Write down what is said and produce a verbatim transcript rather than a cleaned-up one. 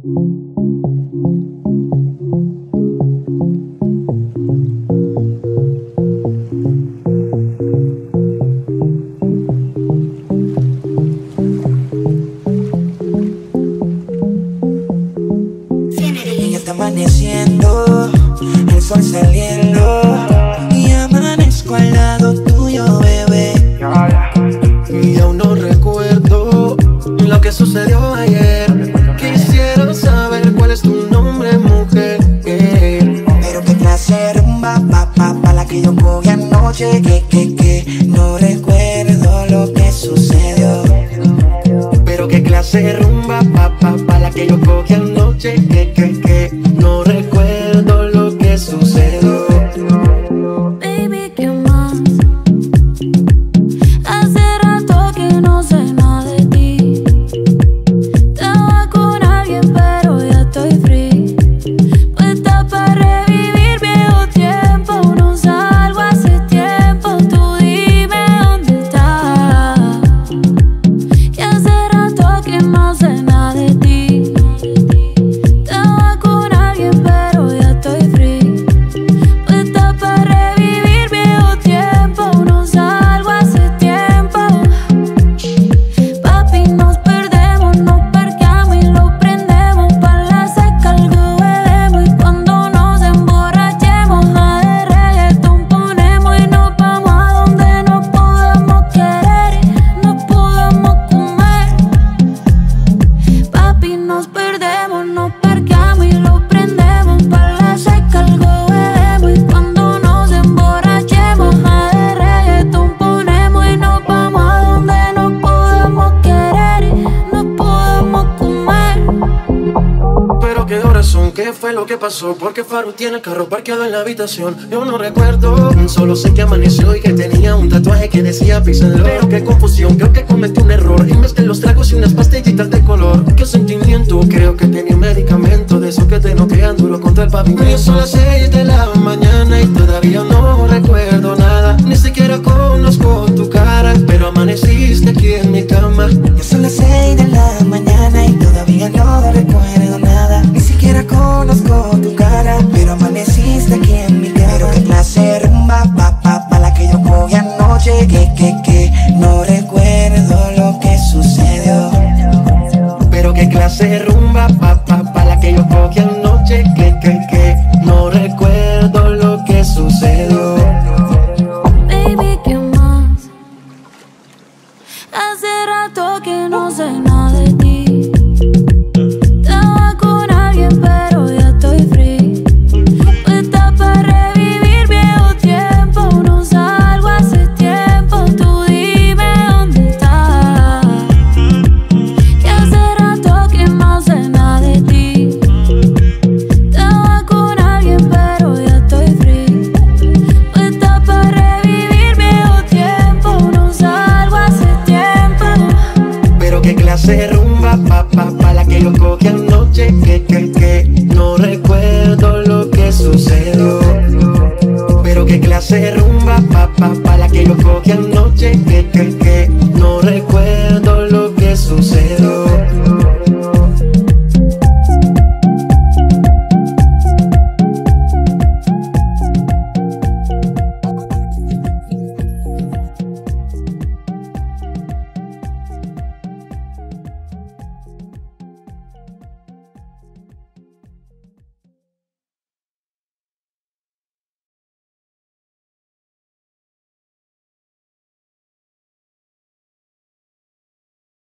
Ya está amaneciendo, el sol saliendo y amanezco al lado tuyo, bebé. Y aún no recuerdo lo que sucedió ayer. Quisiera saber cuál es tu nombre, mujer. Pero qué clase de rumba, pa, pa, pa, la que yo cogí anoche. Que, que, que, no recuerdo lo que sucedió. Pero qué clase de rumba, pa, pa, pa, la que yo cogí anoche. Que, que, que, no recuerdo lo que sucedió. Baby, ¿qué más? Hace rato que no sé nada de ti. Estaba con alguien pero ya estoy free. Puesta para revivir viejo tiempo. No salgo hace tiempo. Tú dime dónde estás. Que hace rato que no sé nada de ti. Estaba con alguien pero ya estoy free. Puesta para revivir viejo tiempo. No salgo hace tiempo. Papi, nos perdemos, nos parqueamos y lo prendemos. Pa' la seca algo bebemos. Y cuando nos emborrachemos, a de reggaetón ponemos. Y nos vamos a donde nos podamos querer y nos podamos comer. Papi, nos perdemos, nos parqueamos y lo prendemos. Pa' la seca algo bebemos. Y cuando nos emborrachemos, a de reggaetón ponemos. Y nos vamos a donde nos podamos querer y nos podamos comer. Pero qué horas son, qué fue lo que pasó. Porque Faru tiene el carro parqueado en la habitación. Yo no recuerdo, solo sé que amaneció y que tenía un tatuaje que decía písenlo. Pero qué confusión, creo que cometí un error. Y mezclé los tragos y unas pastillitas de color. Qué sentimiento, creo que tenía un medicamento de esos que te noquean duro contra el pavimento. Y son las seis de la mañana y todavía no recuerdo nada. Ni siquiera conozco tu cara, pero amaneciste aquí en mi cama. Ya son las seis de la mañana y todavía no recuerdo nada. Ni siquiera conozco tu cara, pero amaneciste aquí en mi cama. Pero qué clase de rumba, pa, pa, pa, la que yo cogí anoche. Que, que, que, no recuerdo lo que sucedió. Pero qué clase de rumba, pa, pa, pa, la que yo cogí anoche. Que, que, que, no recuerdo lo que sucedió. Baby, ¿qué más? Hace rato que no sé nada de ti. Estaba con alguien pero ya estoy free. Puesta para revivir viejo tiempo. No salgo hace tiempo. Tú dime dónde estás. Que hace rato que no sé nada de ti. Estaba con alguien pero ya estoy free. Puesta para revivir viejo tiempo. No salgo hace tiempo. Pero qué clase de rumba, pa, pa, pa, la que yo cogí anoche. Que, que,